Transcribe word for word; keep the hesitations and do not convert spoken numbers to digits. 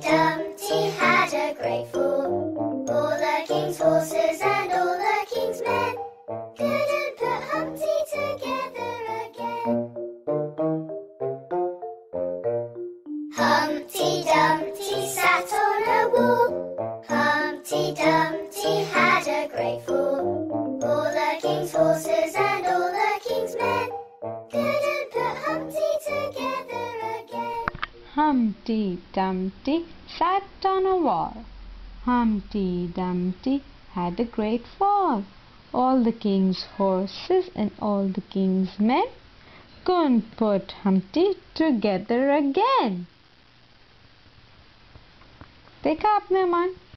Dumpty had a great fall. All the king's horses and all the king's men couldn't put Humpty together again. Humpty Dumpty sat on a wall. Humpty Dumpty had a great fall. All the king's horses and all the king's men couldn't put Humpty together again. Humpty Dumpty sat on a wall. Humpty Dumpty had a great fall. All the king's horses and all the king's men couldn't put Humpty together again. देखा आपने अमान?